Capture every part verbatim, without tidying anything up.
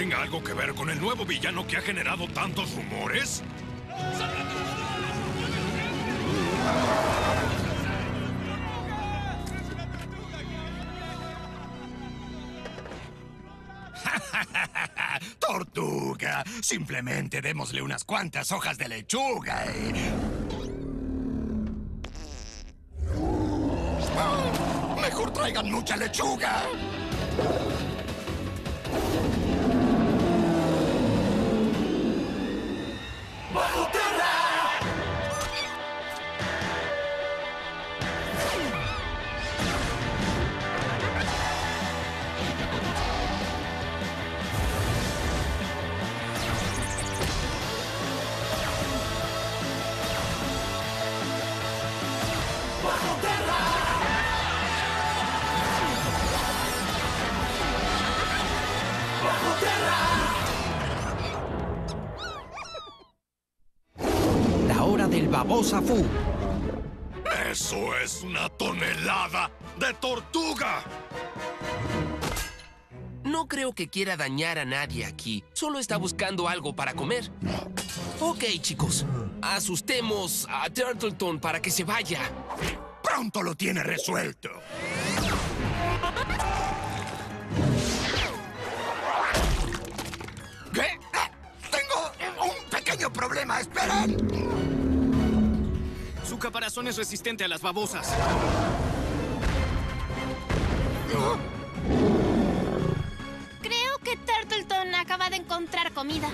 tenga algo que ver con el nuevo villano que ha generado tantos rumores? ¡Tortuga! Simplemente démosle unas cuantas hojas de lechuga y... ¡Oh! ¡Mejor traigan mucha lechuga! ¡Bajo tierra! ¡Bajo tierra! ¡Bajo tierra! La hora del babosa Fu. ¡Eso es una tonelada de tortuga! No creo que quiera dañar a nadie aquí. Solo está buscando algo para comer. Ok, chicos. Asustemos a Turtleton para que se vaya. Pronto lo tiene resuelto. ¿Qué? Ah, tengo un pequeño problema, esperen. Su caparazón es resistente a las babosas. Creo que Turtleton acaba de encontrar comida.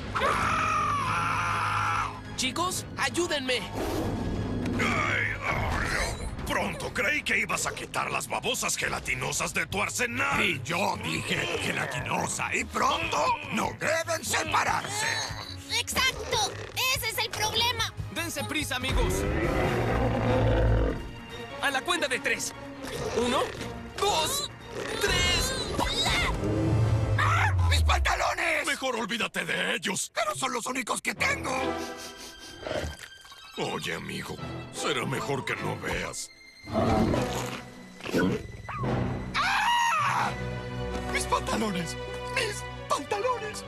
Chicos, ayúdenme. Ay, ay, pronto creí que ibas a quitar las babosas gelatinosas de tu arsenal. Y yo dije gelatinosa y pronto no deben separarse. ¡Exacto! ¡Ese es el problema! ¡Dense prisa, amigos! A la cuenta de tres. Uno, dos, tres. ¡Ah! ¡Mis pantalones! Mejor olvídate de ellos. Pero son los únicos que tengo. Oye, amigo, será mejor que no veas. ¡Ah! ¡Mis pantalones! ¡Mis pantalones!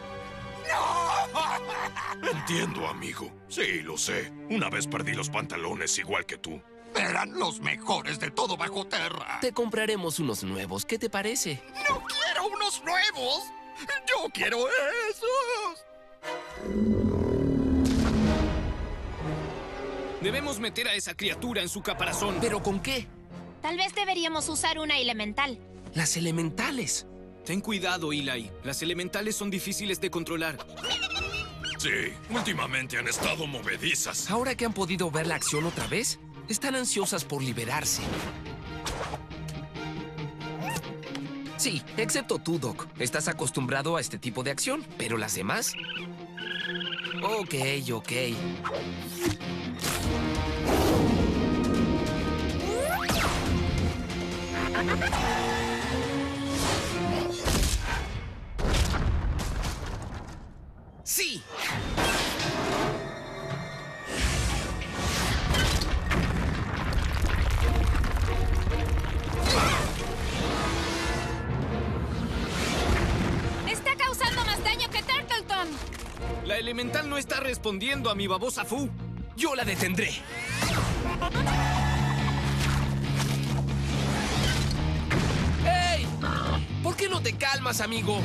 ¡No! Entiendo, amigo. Sí, lo sé. Una vez perdí los pantalones igual que tú. Eran los mejores de todo bajo tierra. Te compraremos unos nuevos. ¿Qué te parece? ¡No quiero unos nuevos! ¡Yo quiero esos! Debemos meter a esa criatura en su caparazón. ¿Pero con qué? Tal vez deberíamos usar una elemental. Las elementales. Ten cuidado, Eli. Las elementales son difíciles de controlar. Sí, últimamente han estado movedizas. Ahora que han podido ver la acción otra vez, están ansiosas por liberarse. Sí, excepto tú, Doc. Estás acostumbrado a este tipo de acción, pero las demás... Ok, ok. ¡Sí! ¡Está causando más daño que Turtleton! La elemental no está respondiendo a mi babosa Fu. Yo la detendré. ¡Hey! ¿Por qué no te calmas, amigo?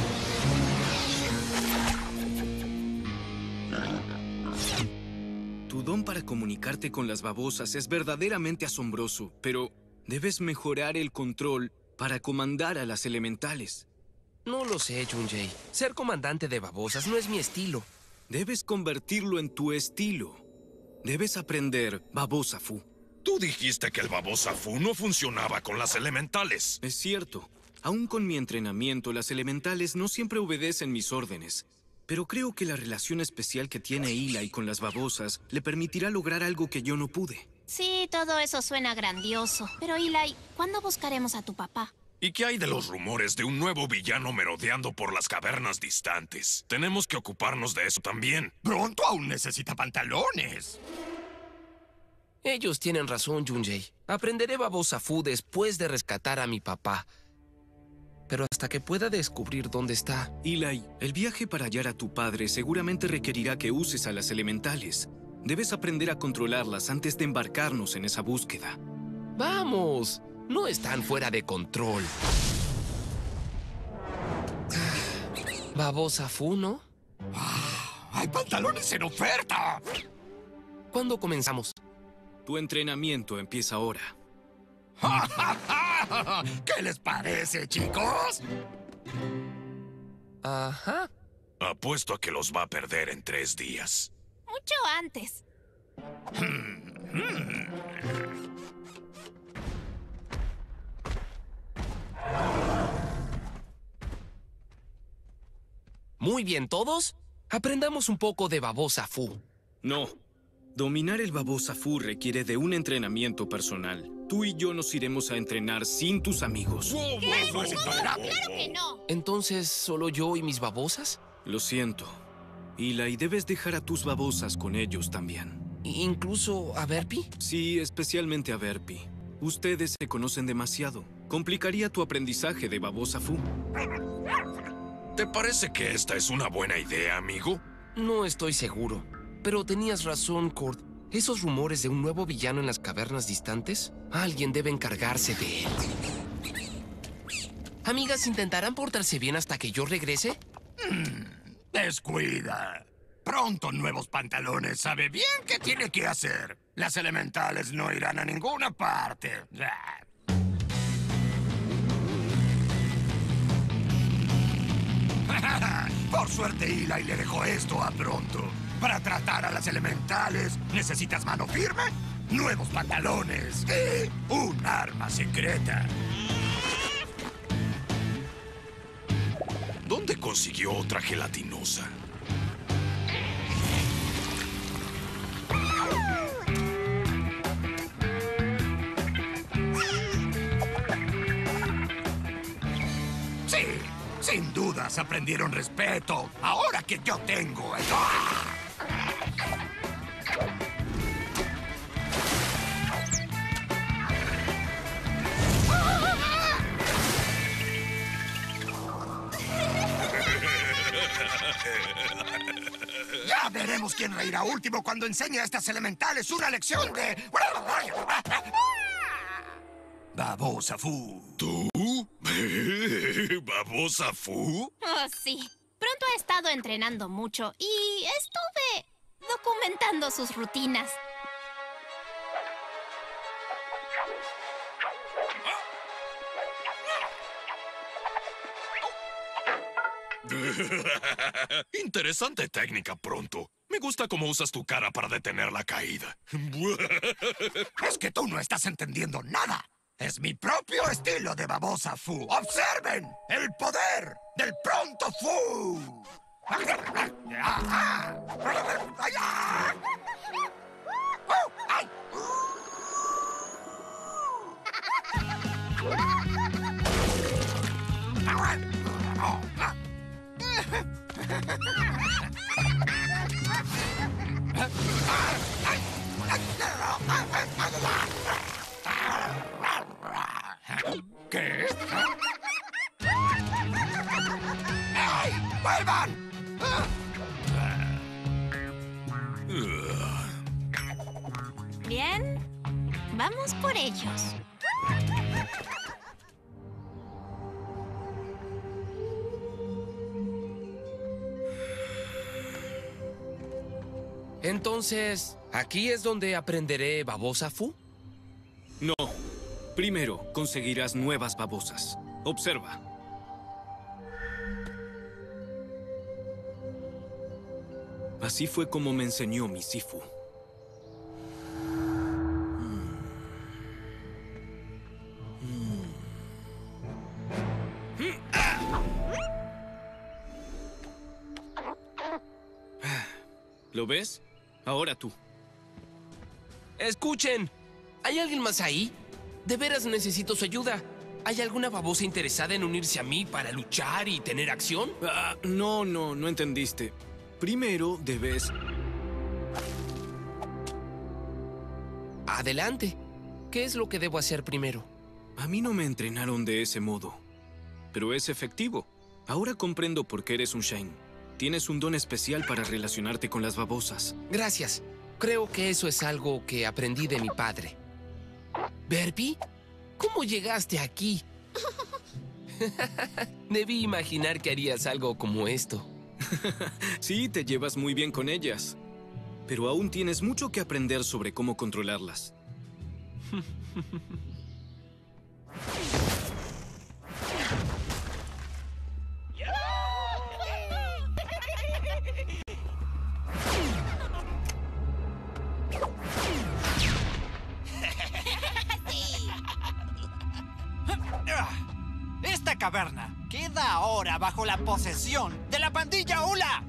Tu don para comunicarte con las babosas es verdaderamente asombroso, pero debes mejorar el control para comandar a las elementales. No lo sé, Junjay. Ser comandante de babosas no es mi estilo. Debes convertirlo en tu estilo. Debes aprender babosa Fu. Tú dijiste que el babosa Fu no funcionaba con las elementales. Es cierto. Aún con mi entrenamiento, las elementales no siempre obedecen mis órdenes. Pero creo que la relación especial que tiene Eli con las babosas le permitirá lograr algo que yo no pude. Sí, todo eso suena grandioso. Pero, Eli, ¿cuándo buscaremos a tu papá? ¿Y qué hay de los rumores de un nuevo villano merodeando por las cavernas distantes? Tenemos que ocuparnos de eso también. Pronto aún necesita pantalones. Ellos tienen razón, Junjay. Aprenderé babosa Fu después de rescatar a mi papá. pero hasta que pueda descubrir dónde está... Eli, el viaje para hallar a tu padre seguramente requerirá que uses a las elementales. Debes aprender a controlarlas antes de embarcarnos en esa búsqueda. ¡Vamos! No están fuera de control. Babosa Fu, ¿no? ¡Hay pantalones en oferta! ¿Cuándo comenzamos? Tu entrenamiento empieza ahora. ¿Qué les parece, chicos? Ajá. Apuesto a que los va a perder en tres días. Mucho antes. Muy bien, ¿todos? Aprendamos un poco de Babosa Fu. No. Dominar el Babosa Fu requiere de un entrenamiento personal. Tú y yo nos iremos a entrenar sin tus amigos. ¡Eso es intolerable! ¡Claro que no! ¿Entonces solo yo y mis babosas? Lo siento. Eli, debes dejar a tus babosas con ellos también. ¿Incluso a Verpi? Sí, especialmente a Verpi. Ustedes se conocen demasiado. Complicaría tu aprendizaje de Babosa Fu. ¿Te parece que esta es una buena idea, amigo? No estoy seguro. Pero tenías razón, Kurt. ¿Esos rumores de un nuevo villano en las cavernas distantes? Alguien debe encargarse de él. Amigas, ¿intentarán portarse bien hasta que yo regrese? Descuida. Pronto Nuevos Pantalones sabe bien qué tiene que hacer. Las elementales no irán a ninguna parte. Por suerte, Eli le dejó esto a Pronto. Para tratar a las elementales, ¿necesitas mano firme? Nuevos pantalones y un arma secreta. ¿Dónde consiguió otra gelatinosa? Sí, sin dudas aprendieron respeto. Ahora que yo tengo el... ¡Ah! Ya veremos quién reirá último cuando enseñe a estas elementales una lección de... Babosa Fu. ¿Tú? ¿Babosa Fu? Oh, sí. Pronto ha estado entrenando mucho y estuve documentando sus rutinas. Interesante técnica, Pronto. Me gusta cómo usas tu cara para detener la caída. Es que tú no estás entendiendo nada. Es mi propio estilo de Babosa Fu. ¡Observen! ¡El poder del Pronto Fu! ¿Qué? ¡Ey! ¡Vuelvan! Bien, vamos por ellos. Entonces, ¿aquí es donde aprenderé Babosa Fu? No. Primero, conseguirás nuevas babosas. Observa. Así fue como me enseñó mi Sifu. ¿Lo ves? Ahora tú. ¡Escuchen! ¿Hay alguien más ahí? De veras necesito su ayuda. ¿Hay alguna babosa interesada en unirse a mí para luchar y tener acción? Ah, no, no, no entendiste. Primero debes... Adelante. ¿Qué es lo que debo hacer primero? A mí no me entrenaron de ese modo. pero es efectivo. Ahora comprendo por qué eres un Shine. Tienes un don especial para relacionarte con las babosas. Gracias. Creo que eso es algo que aprendí de mi padre. ¿Berby? ¿Cómo llegaste aquí? Debí imaginar que harías algo como esto. Sí, te llevas muy bien con ellas. Pero aún tienes mucho que aprender sobre cómo controlarlas. Esta caverna queda ahora bajo la posesión de la pandilla Ula.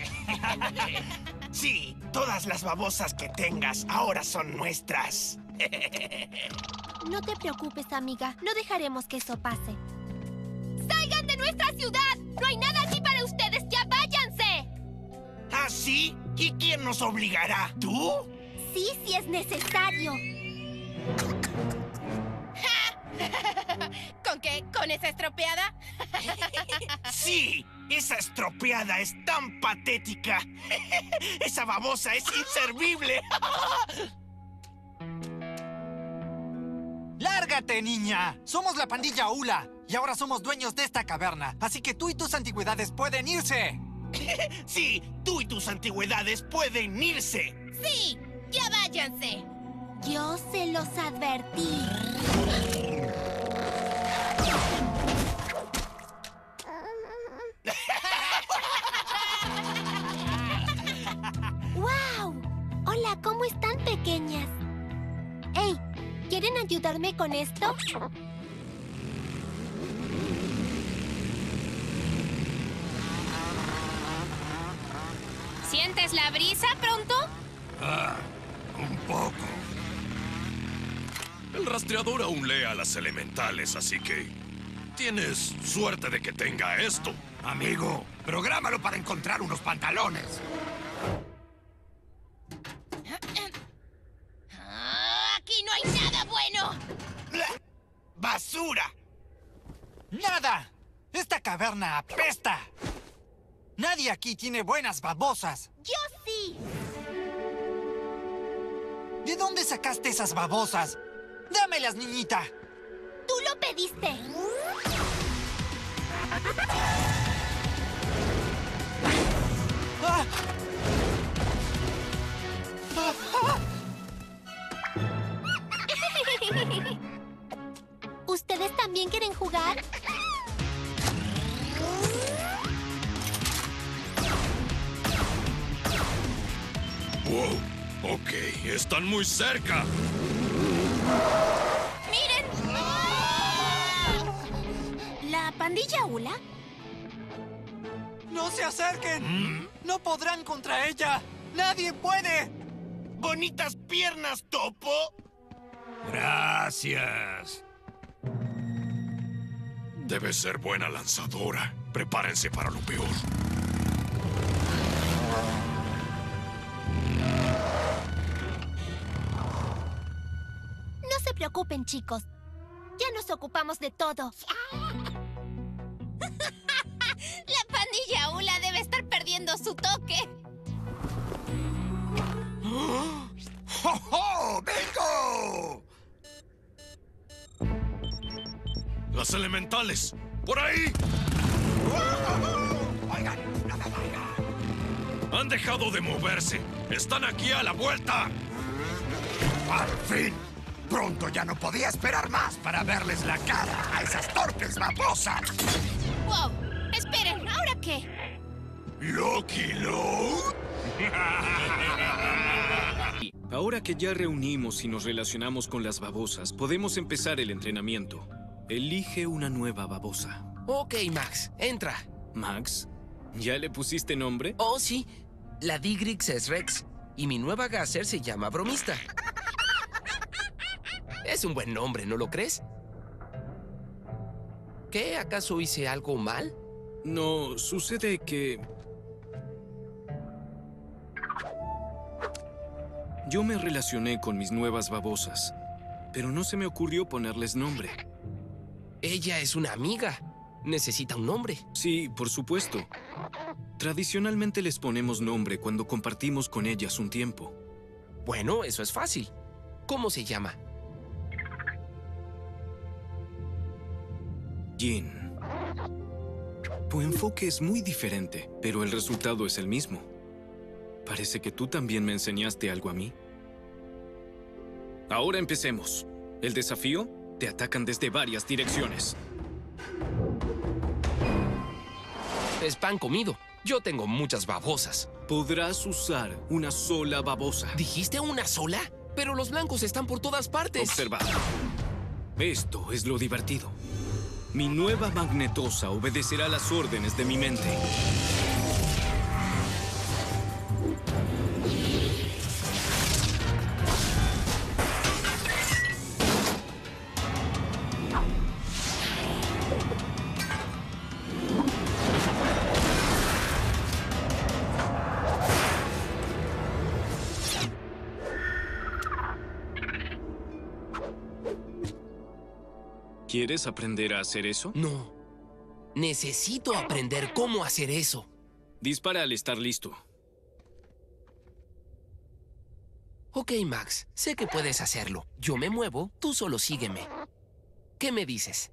Sí, todas las babosas que tengas ahora son nuestras. No te preocupes, amiga. No dejaremos que eso pase. ¡Salgan de nuestra ciudad! ¡No hay nada aquí para ustedes! ¡Ya váyanse! ¿Ah, sí? ¿Y quién nos obligará? ¿Tú? Sí, sí es necesario. ¿Con qué? ¿Con esa estropeada? Sí, esa estropeada es tan patética. Esa babosa es inservible. ¡Lárgate, niña! Somos la pandilla Ula y ahora somos dueños de esta caverna. Así que tú y tus antigüedades pueden irse. Sí, tú y tus antigüedades pueden irse. ¡Sí! ¡Ya váyanse! Yo se los advertí. ¡Wow! Hola, ¿cómo están, pequeñas? ¡Hey! ¿Quieren ayudarme con esto? ¿Sientes la brisa pronto? Ah, un poco. El rastreador aún lee a las elementales, así que tienes suerte de que tenga esto. Amigo, prográmalo para encontrar unos pantalones. ¡Aquí no hay nada bueno! ¡Basura! ¡Nada! ¡Esta caverna apesta! Nadie aquí tiene buenas babosas. ¡Yo sí! ¿De dónde sacaste esas babosas? ¡Dámelas, niñita! ¡Tú lo pediste! ¡Ah! ¿Ustedes también quieren jugar? ¡Wow! Ok, están muy cerca. ¡Miren! ¿La pandilla Ula? ¡No se acerquen! ¡No podrán contra ella! ¡Nadie puede! ¡Bonitas piernas, Topo! Gracias. Debe ser buena lanzadora. Prepárense para lo peor. No se preocupen, chicos. Ya nos ocupamos de todo. La pandilla Ula debe estar perdiendo su toque. ¡Oh, oh! ¡Vengo! ¡Las elementales! ¡Por ahí! Oigan, no me vayan. ¡Han dejado de moverse! ¡Están aquí a la vuelta! ¡Al fin! Pronto ya no podía esperar más para verles la cara a esas torpes babosas. ¡Wow! Esperen, ¿ahora qué? ¡Lucky Load! Ahora que ya reunimos y nos relacionamos con las babosas, podemos empezar el entrenamiento. Elige una nueva babosa. Ok, Max, entra. ¿Max? ¿Ya le pusiste nombre? Oh, sí. La Digrix es Rex y mi nueva Gazer se llama Bromista. Es un buen nombre, ¿no lo crees? ¿Qué? ¿Acaso hice algo mal? No, sucede que... Yo me relacioné con mis nuevas babosas, pero no se me ocurrió ponerles nombre. Ella es una amiga. necesita un nombre. Sí, por supuesto. Tradicionalmente les ponemos nombre cuando compartimos con ellas un tiempo. Bueno, eso es fácil. ¿Cómo se llama? Jin. Tu enfoque es muy diferente, pero el resultado es el mismo. Parece que tú también me enseñaste algo a mí. Ahora empecemos. El desafío: te atacan desde varias direcciones. Es pan comido. Yo tengo muchas babosas. Podrás usar una sola babosa. ¿Dijiste una sola? Pero los blancos están por todas partes. Observa. Esto es lo divertido. Mi nueva magnetosa obedecerá las órdenes de mi mente. ¿Quieres aprender a hacer eso? No. Necesito aprender cómo hacer eso. Dispara al estar listo. Ok, Max. Sé que puedes hacerlo. Yo me muevo, tú solo sígueme. ¿Qué me dices?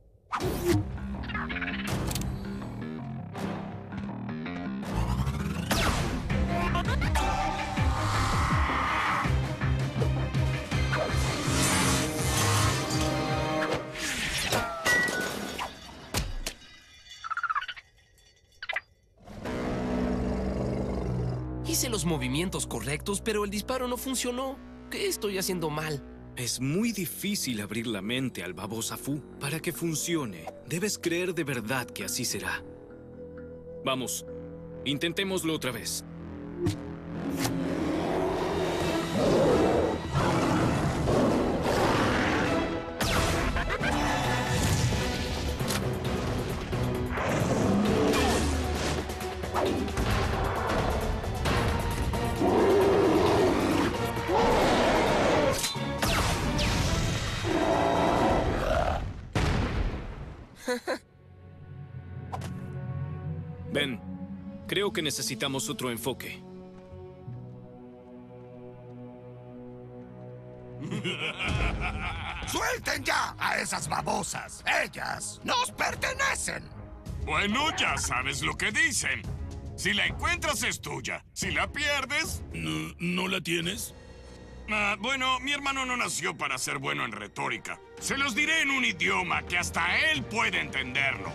Hice los movimientos correctos, pero el disparo no funcionó. ¿Qué estoy haciendo mal? Es muy difícil abrir la mente al babosa Fu. Para que funcione, debes creer de verdad que así será. Vamos, intentémoslo otra vez. Ben, creo que necesitamos otro enfoque. ¡Suelten ya a esas babosas! ¡Ellas nos pertenecen! Bueno, ya sabes lo que dicen. Si la encuentras es tuya. Si la pierdes... ¿No, no la tienes? Ah, bueno, mi hermano no nació para ser bueno en retórica. Se los diré en un idioma que hasta él puede entenderlo.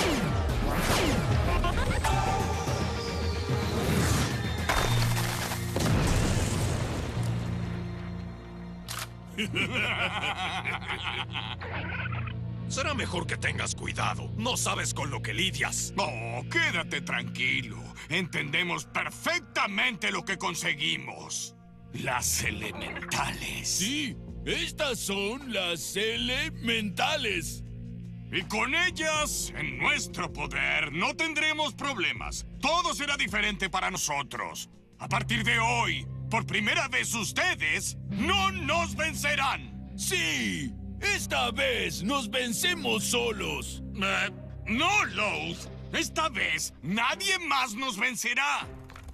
Será mejor que tengas cuidado. No sabes con lo que lidias. Oh, quédate tranquilo. Entendemos perfectamente lo que conseguimos. Las elementales. Sí, estas son las elementales. Y con ellas, en nuestro poder, no tendremos problemas. Todo será diferente para nosotros. A partir de hoy, por primera vez ustedes no nos vencerán. Sí, esta vez nos vencemos solos. Eh, no, Loth. Esta vez nadie más nos vencerá.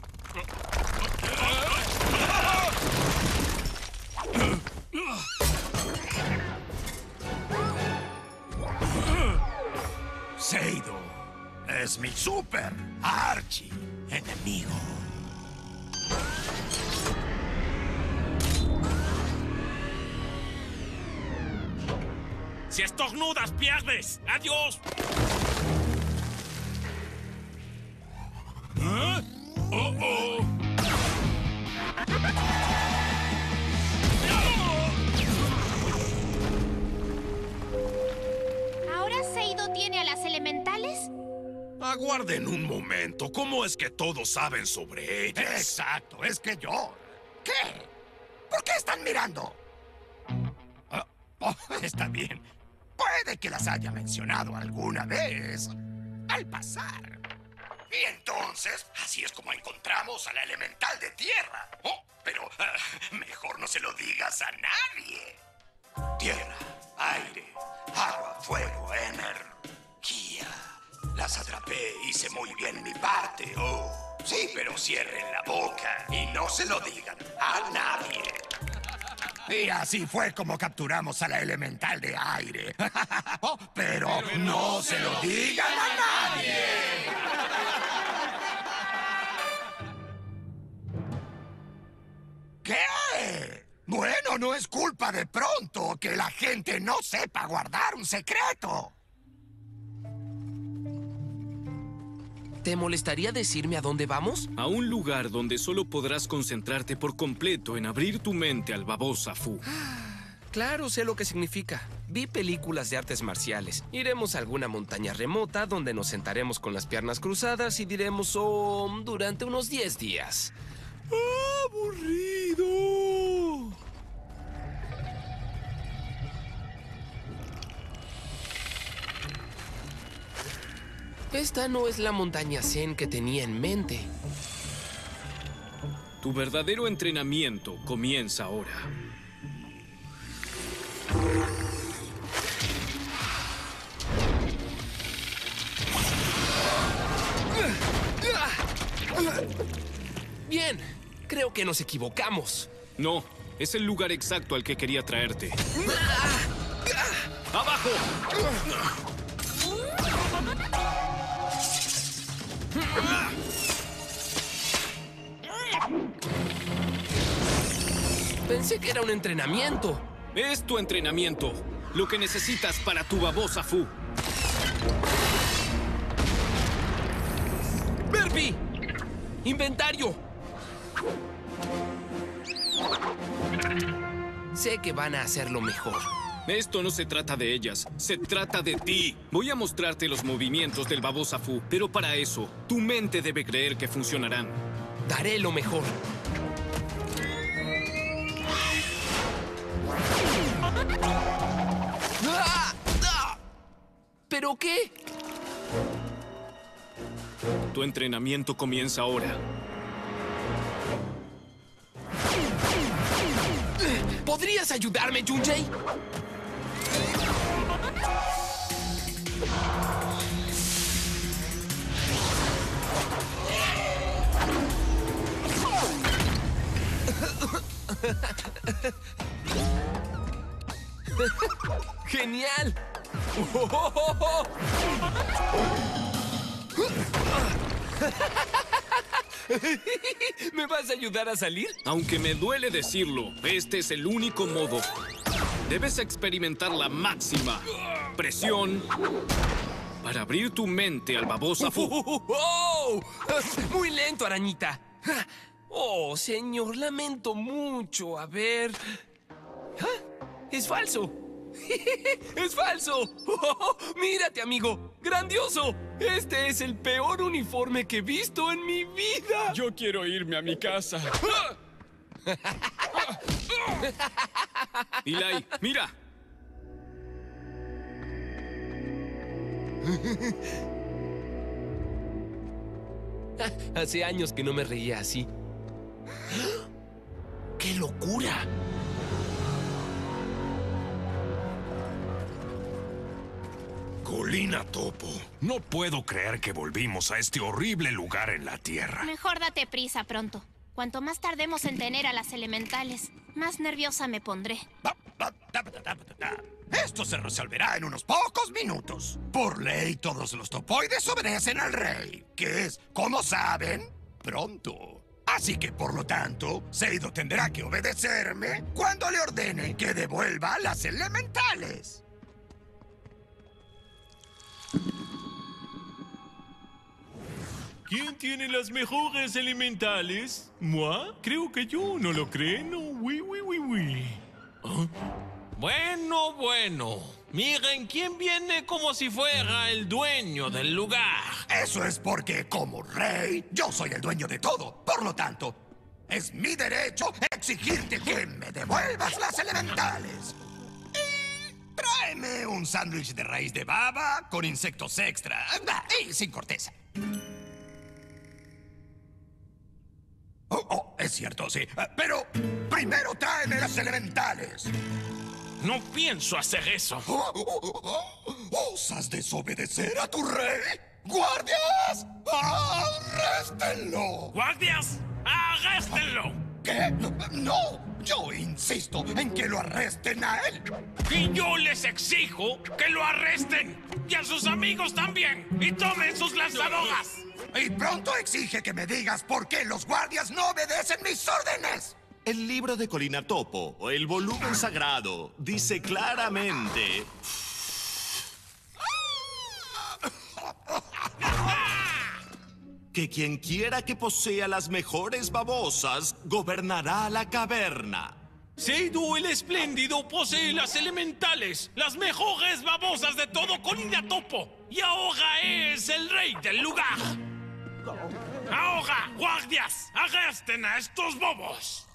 Seido es mi super archi enemigo. Si estornudas, pierdes. ¡Adiós! ¿Ah? ¡Oh, oh! ¿Ahora Seido tiene a las elementales? Aguarden un momento. ¿Cómo es que todos saben sobre ellas? Exacto, es que yo... ¿Qué? ¿Por qué están mirando? Ah, oh, está bien. Puede que las haya mencionado alguna vez al pasar. Y entonces, así es como encontramos a la elemental de tierra. Oh, pero uh, mejor no se lo digas a nadie. Tierra, aire, agua, fuego, energía. las atrapé. Hice muy bien mi parte. Oh, sí, pero cierren la boca y no se lo digan a nadie. Y así fue como capturamos a la elemental de aire. Oh, pero, pero no se lo digan a nadie. ¿Qué? Bueno, no es culpa de pronto que la gente no sepa guardar un secreto. ¿Te molestaría decirme a dónde vamos? A un lugar donde solo podrás concentrarte por completo en abrir tu mente al Babosa Fu. Claro, sé lo que significa. Vi películas de artes marciales. Iremos a alguna montaña remota donde nos sentaremos con las piernas cruzadas y diremos oh durante unos diez días. ¡Aburrido! Esta no es la montaña Zen que tenía en mente. Tu verdadero entrenamiento comienza ahora. Bien, creo que nos equivocamos. No, es el lugar exacto al que quería traerte. ¡Abajo! Pensé que era un entrenamiento. Es tu entrenamiento. Lo que necesitas para tu Babosa Fu. ¡Burpee! ¡Inventario! Sé que van a hacerlo mejor. Esto no se trata de ellas, se trata de ti. Voy a mostrarte los movimientos del Babosa Fu, pero para eso, tu mente debe creer que funcionarán. Daré lo mejor. ¿Pero qué? Tu entrenamiento comienza ahora. ¿Podrías ayudarme, Junjay? ¡Genial! ¿Me vas a ayudar a salir? Aunque me duele decirlo, este es el único modo. Debes experimentar la máxima presión para abrir tu mente al Babosa Fu. ¡Oh! Muy lento, arañita. Oh, señor, lamento mucho. A ver... ¡Es falso! ¡Es falso! Oh, ¡mírate, amigo! ¡Grandioso! Este es el peor uniforme que he visto en mi vida. Yo quiero irme a mi casa. Eli, mira. Hace años que no me reía así. ¡Qué locura! Colina Topo, no puedo creer que volvimos a este horrible lugar en la Tierra. Mejor date prisa pronto. Cuanto más tardemos en tener a las elementales, más nerviosa me pondré. Esto se resolverá en unos pocos minutos. Por ley, todos los topoides obedecen al rey, que es, como saben, pronto. Así que, por lo tanto, Seido tendrá que obedecerme cuando le ordene que devuelva las elementales. ¿Quién tiene las mejores elementales? ¿Moi? Creo que yo, ¿no lo creen? No, oui, oui, oui, oui. ¿Ah? Bueno, bueno. Miren quién viene como si fuera el dueño del lugar. Eso es porque, como rey, yo soy el dueño de todo. Por lo tanto, es mi derecho exigirte que me devuelvas las elementales. Y tráeme un sándwich de raíz de baba con insectos extra y sin corteza. Oh, oh, es cierto, sí. Pero primero tráeme las elementales. No pienso hacer eso. Oh, oh, oh, oh. ¿Osas desobedecer a tu rey? ¡Guardias! ¡Arréstenlo! ¡Guardias! ¡Arréstenlo! ¿Qué? ¡No! Yo insisto en que lo arresten a él. Y yo les exijo que lo arresten. Y a sus amigos también. Y tomen sus lanzadoras. Y pronto exige que me digas por qué los guardias no obedecen mis órdenes. El libro de Colina Topo, o el volumen sagrado, dice claramente... que quien quiera que posea las mejores babosas gobernará la caverna. Seido el Espléndido posee las elementales, las mejores babosas de todo Colina Topo, y ahora es el rey del lugar. Ahora, guardias, arresten a estos bobos.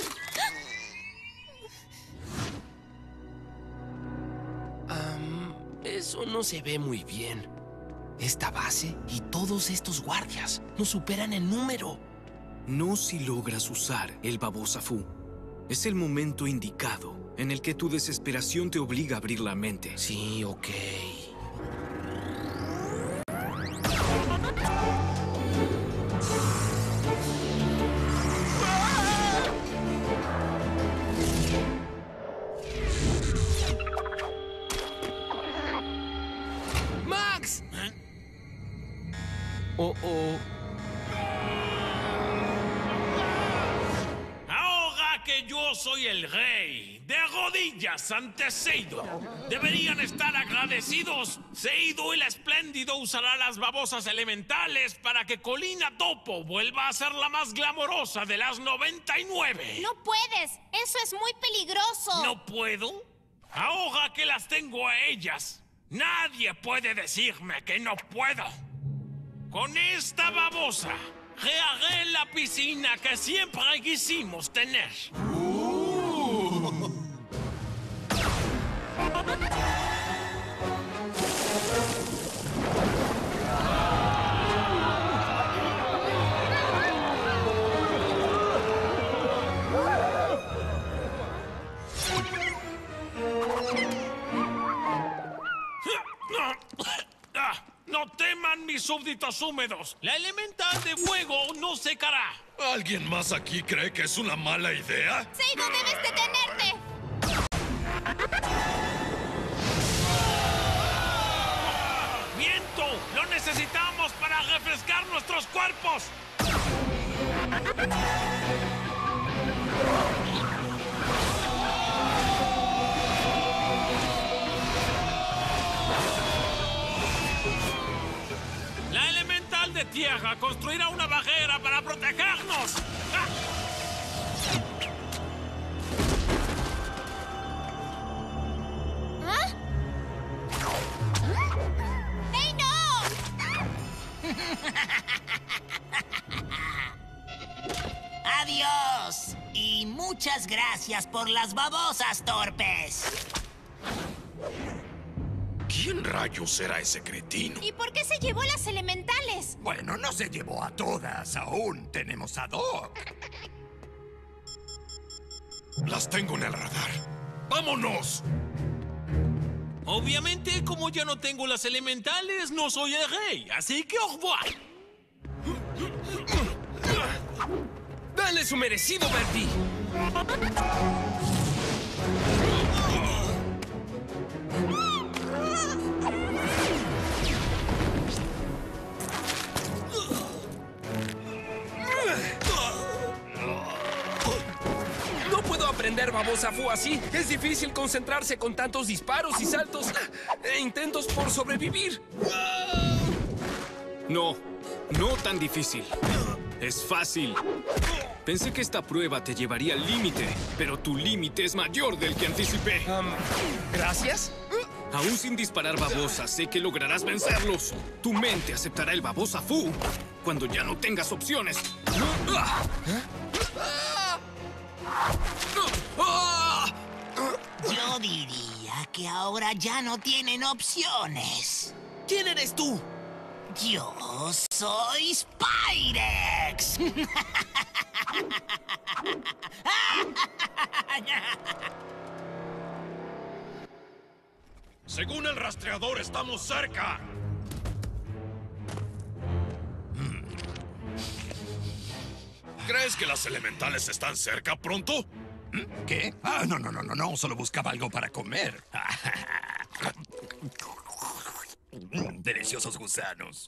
Um, eso no se ve muy bien. Esta base y todos estos guardias nos superan en número. No si logras usar el babosa Fu. Es el momento indicado en el que tu desesperación te obliga a abrir la mente. Sí, ok. ¡Max! Oh, oh. Ahora que yo soy el rey, de rodillas ante Seido, deberían estar agradecidos. Seido el Espléndido usará las babosas elementales para que Colina Topo vuelva a ser la más glamorosa de las noventa y nueve. No puedes. Eso es muy peligroso. ¿No puedo? Ahora que las tengo a ellas, nadie puede decirme que no puedo. Con esta babosa, reharé la piscina que siempre quisimos tener. No teman mis súbditos húmedos. La elemental de fuego no secará. ¿Alguien más aquí cree que es una mala idea? Seido, debes detenerte. ¡Viento! ¡Lo necesitamos para refrescar nuestros cuerpos! La elemental de tierra construirá una barrera para protegernos. ¡Ah! ¿Ah? ¡Ey, no! ¡Adiós! Y muchas gracias por las babosas torpes. ¿Quién rayos será ese cretino? ¿Y por qué se llevó las elementales? Bueno, no se llevó a todas. Aún tenemos a Doc. Las tengo en el radar. ¡Vámonos! Obviamente, como ya no tengo las elementales, no soy el rey. Así que au revoir. ¡Dale su merecido, Bertie! No puedo aprender babosa Fu así. Es difícil concentrarse con tantos disparos y saltos e intentos por sobrevivir. No, no tan difícil. Es fácil. Pensé que esta prueba te llevaría al límite, pero tu límite es mayor del que anticipé. Um, ¿Gracias? Aún sin disparar babosas, sé que lograrás vencerlos. Tu mente aceptará el babosa Fu cuando ya no tengas opciones. Yo diría que ahora ya no tienen opciones. ¿Quién eres tú? Yo soy Spirex. Según el rastreador, estamos cerca. ¿Crees que las elementales están cerca pronto? ¿Qué? Ah, no, no, no, no, no. Solo buscaba algo para comer. Mm, deliciosos gusanos.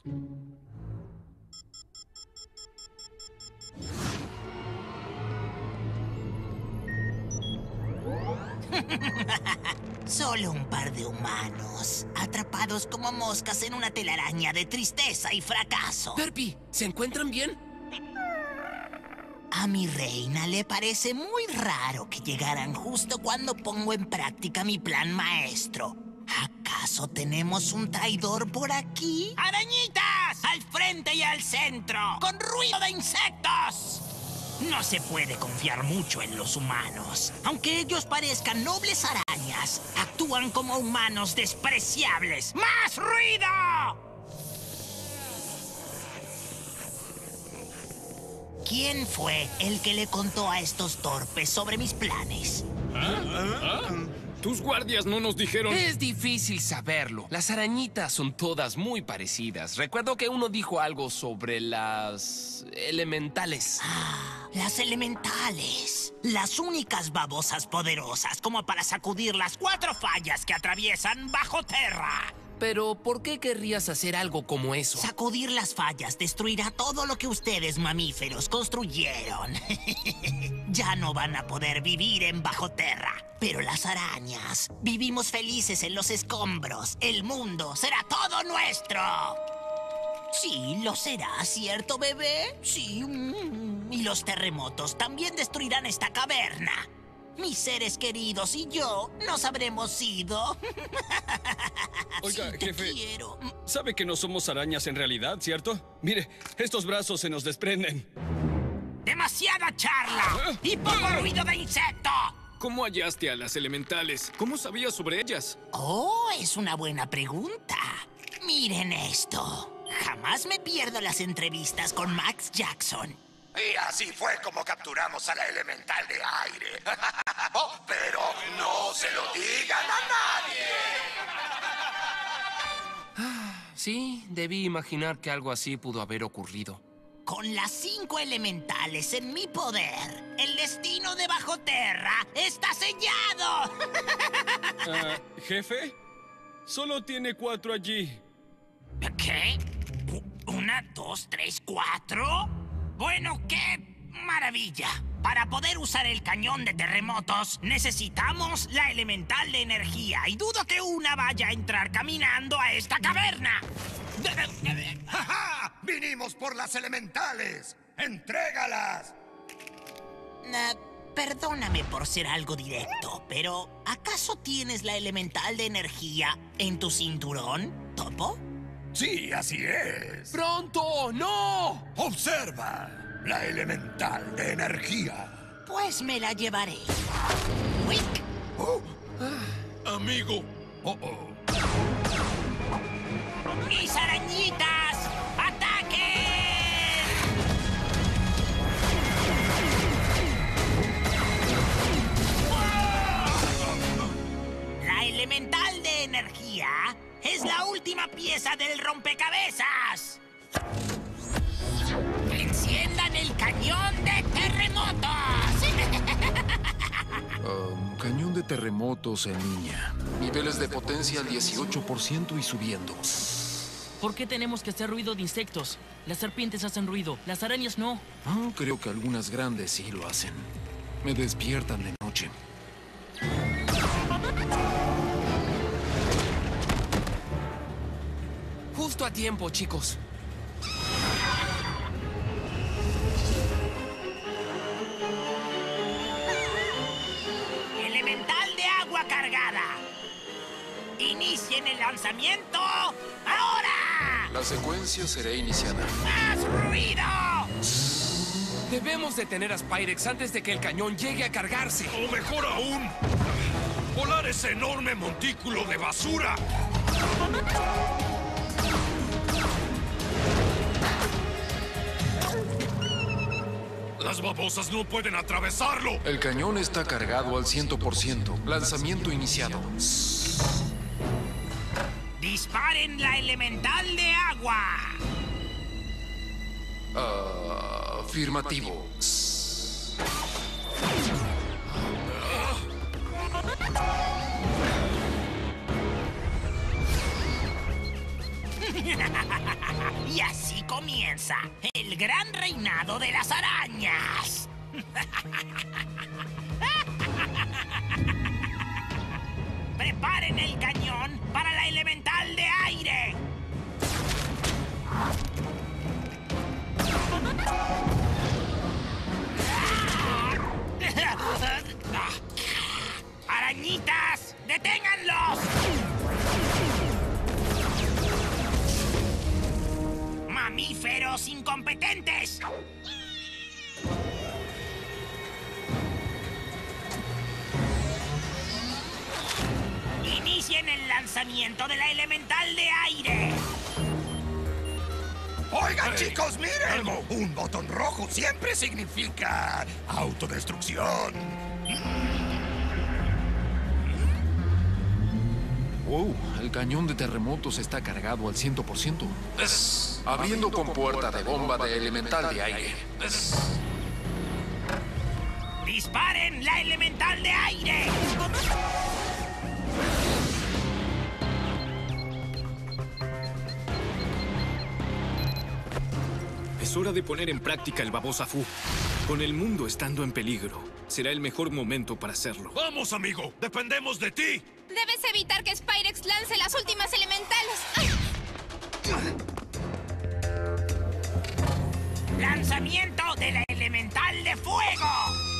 Solo un par de humanos, atrapados como moscas en una telaraña de tristeza y fracaso. Derpy, ¿se encuentran bien? A mi reina le parece muy raro que llegaran justo cuando pongo en práctica mi plan maestro. ¿Acaso tenemos un traidor por aquí? ¡Arañitas! ¡Al frente y al centro! ¡Con ruido de insectos! No se puede confiar mucho en los humanos. Aunque ellos parezcan nobles arañas, actúan como humanos despreciables. ¡Más ruido! ¿Quién fue el que le contó a estos torpes sobre mis planes? Tus guardias no nos dijeron... Es difícil saberlo. Las arañitas son todas muy parecidas. Recuerdo que uno dijo algo sobre las... elementales. Ah, las elementales. Las únicas babosas poderosas como para sacudir las cuatro fallas que atraviesan bajo tierra. Pero, ¿por qué querrías hacer algo como eso? Sacudir las fallas destruirá todo lo que ustedes, mamíferos, construyeron. Ya no van a poder vivir en bajo tierra. Pero las arañas vivimos felices en los escombros. El mundo será todo nuestro. Sí, lo será, ¿cierto, bebé? Sí. Mm, y los terremotos también destruirán esta caverna. Mis seres queridos y yo nos habremos ido. Oiga, sí, te jefe, quiero. sabe que no somos arañas en realidad, ¿cierto? Mire, estos brazos se nos desprenden. ¡Demasiada charla! ¡Y poco ruido de insecto! ¿Cómo hallaste a las elementales? ¿Cómo sabías sobre ellas? Oh, es una buena pregunta. Miren esto. Jamás me pierdo las entrevistas con Max Jackson. Y así fue como capturamos a la elemental de aire. Oh, pero no se lo digan a nadie. Sí, debí imaginar que algo así pudo haber ocurrido. Con las cinco elementales en mi poder, el destino de Bajo Tierra está sellado. Uh, ¿Jefe? Solo tiene cuatro allí. ¿Qué? ¿Una, dos, tres, cuatro? Bueno, qué maravilla. Para poder usar el cañón de terremotos, necesitamos la elemental de energía. Y dudo que una vaya a entrar caminando a esta caverna. ¡Ja, ja! ¡Vinimos por las elementales! ¡Entrégalas! Uh, perdóname por ser algo directo, pero ¿acaso tienes la elemental de energía en tu cinturón, Topo? Sí, así es. ¡Pronto! ¡No! ¡Observa! La elemental de energía. Pues me la llevaré. ¡Uic! Oh. Ah. Amigo. Oh, oh. ¡Mis arañitas! ¡Ataquen! La elemental de energía es la última pieza del rompecabezas. ¡Enciendan el cañón de terremotos! Um, cañón de terremotos en línea. Niveles de potencia al dieciocho por ciento y subiendo. ¿Por qué tenemos que hacer ruido de insectos? Las serpientes hacen ruido, las arañas no. Oh, creo que algunas grandes sí lo hacen. Me despiertan de noche. Justo a tiempo, chicos. Elemental de agua cargada. Inicien el lanzamiento ahora. La secuencia será iniciada. ¡Más ruido! Debemos detener a Spyrex antes de que el cañón llegue a cargarse. O mejor aún, volar ese enorme montículo de basura. Las babosas no pueden atravesarlo. El cañón está cargado al cien por ciento. Lanzamiento iniciado. ¡Disparen la elemental de agua! Uh, afirmativo. Y así comienza el gran reinado de las arañas. Preparen el cañón para la elemental de aire. ¡Arañitas! ¡Deténganlos! ¡Mamíferos incompetentes! Inicien el lanzamiento de la elemental de aire. Oigan, chicos, miren. Un botón rojo siempre significa autodestrucción. Wow, el cañón de terremotos está cargado al cien por ciento. Es abriendo compuerta de bomba de elemental de aire. Es... ¡Disparen la elemental de aire! Es hora de poner en práctica el Babosa Fu. Con el mundo estando en peligro, será el mejor momento para hacerlo. ¡Vamos, amigo! ¡Dependemos de ti! Debes evitar que Spyrex lance las últimas elementales. ¡Ay! ¡Lanzamiento de la elemental de fuego!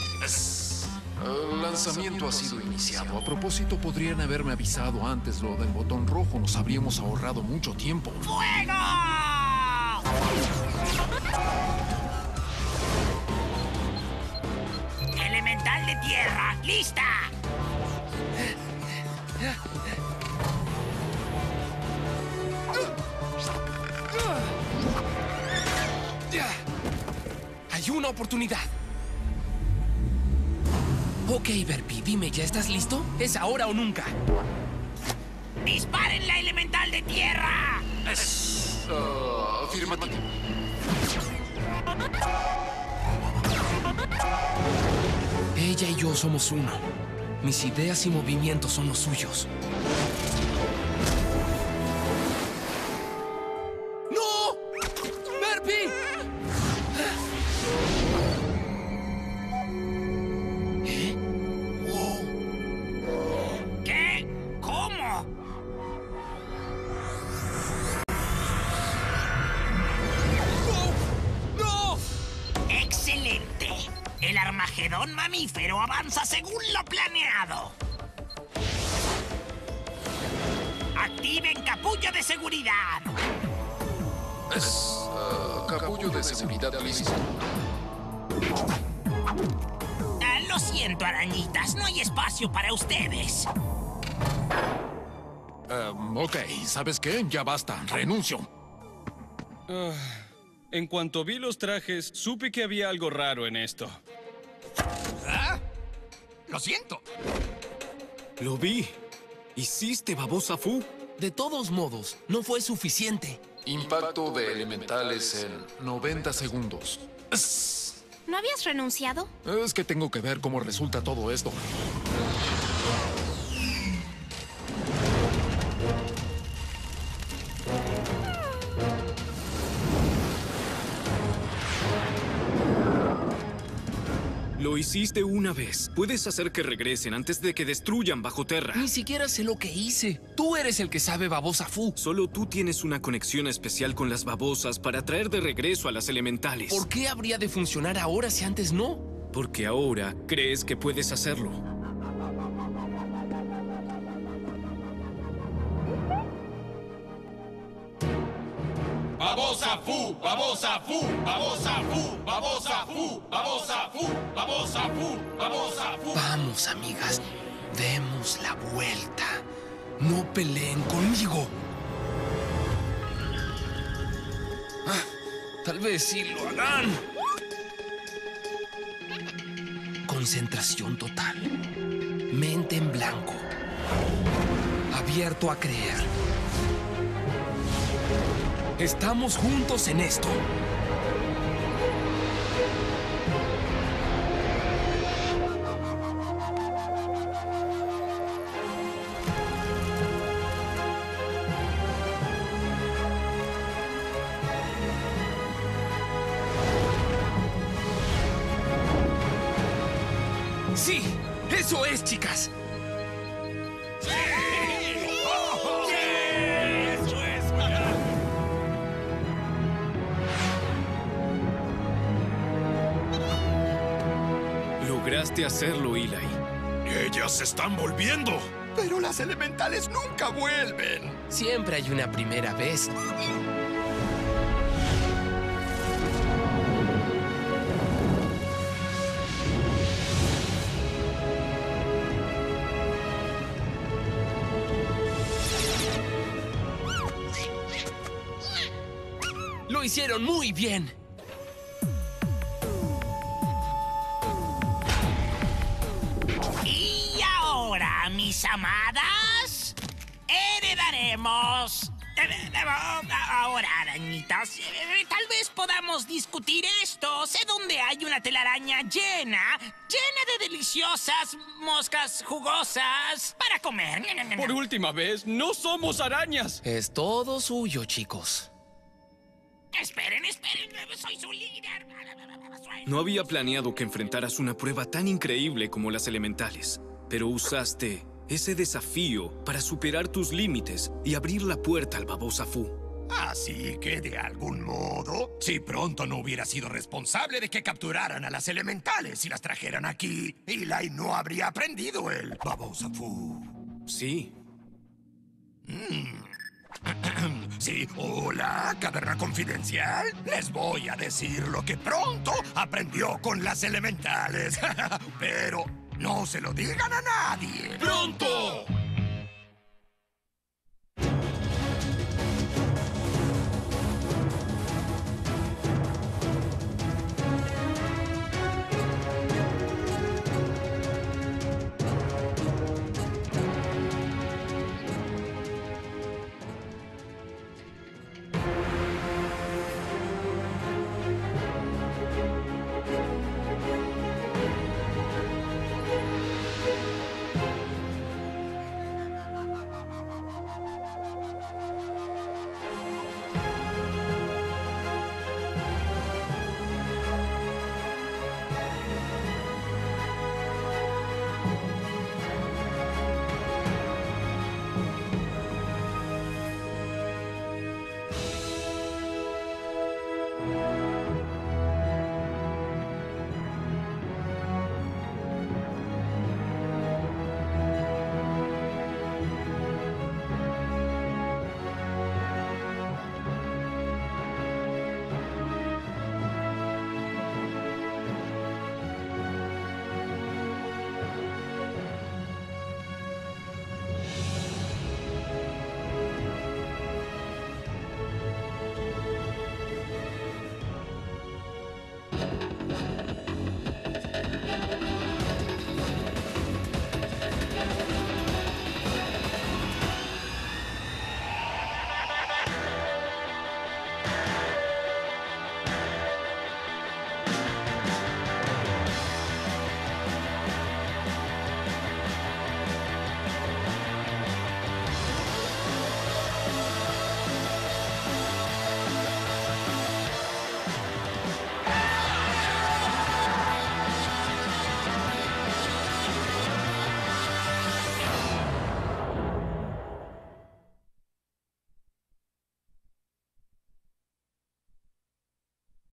El lanzamiento ha sido iniciado. A propósito, podrían haberme avisado antes lo del botón rojo. Nos habríamos ahorrado mucho tiempo. ¡Fuego! Elemental de tierra, ¡lista! Hay una oportunidad. Ok, Verpi, dime, ¿ya estás listo? ¿Es ahora o nunca? ¡Disparen la elemental de tierra! Es... Uh, afirmativo. Ella y yo somos uno. Mis ideas y movimientos son los suyos. ¡No! ¡Verpi! ¿Eh? Wow. ¿Qué? ¿Cómo? ¡No! ¡No! ¡Excelente! El Armagedón mamífero avanza según lo planeado. Activen capullo de seguridad. Es... Uh, capullo de seguridad listo. Ah, lo siento, arañitas. No hay espacio para ustedes. Um, ok, ¿sabes qué? Ya basta. Renuncio. Uh, en cuanto vi los trajes, supe que había algo raro en esto. ¿Ah? Lo siento. Lo vi. Hiciste Babosa Fu. De todos modos, no fue suficiente. Impacto de elementales en noventa segundos. ¿No habías renunciado? Es que tengo que ver cómo resulta todo esto. Lo hiciste una vez. Puedes hacer que regresen antes de que destruyan Bajo Terra. Ni siquiera sé lo que hice. Tú eres el que sabe Babosa Fu. Solo tú tienes una conexión especial con las babosas para traer de regreso a las elementales. ¿Por qué habría de funcionar ahora si antes no? Porque ahora crees que puedes hacerlo. Babosa Fu, Babosa Fu, Babosa Fu, Babosa Fu, Babosa Fu, Babosa Fu, Babosa Fu. Vamos, amigas, demos la vuelta. No peleen conmigo. Ah, tal vez sí lo hagan. Concentración total. Mente en blanco. Abierto a creer. Estamos juntos en esto. Sí, eso es, chicas. Lograste hacerlo, Eli. Ellas se están volviendo. Pero las elementales nunca vuelven. Siempre hay una primera vez. Lo hicieron muy bien. Y ahora, mis amadas, heredaremos. Ahora, arañitas, eh, tal vez podamos discutir esto. Sé dónde hay una telaraña llena, llena de deliciosas moscas jugosas para comer. Por última vez, no somos arañas. Es todo suyo, chicos. Esperen, esperen, soy su líder. No había planeado que enfrentaras una prueba tan increíble como las elementales, pero usaste ese desafío para superar tus límites y abrir la puerta al Babosa Fu. Así que, de algún modo, si pronto no hubiera sido responsable de que capturaran a las elementales y las trajeran aquí, Eli no habría aprendido el Babosa Fu. Sí. Mm. Sí, hola, Caverna Confidencial. Les voy a decir lo que pronto aprendió con las elementales. Pero no se lo digan a nadie. ¡Pronto!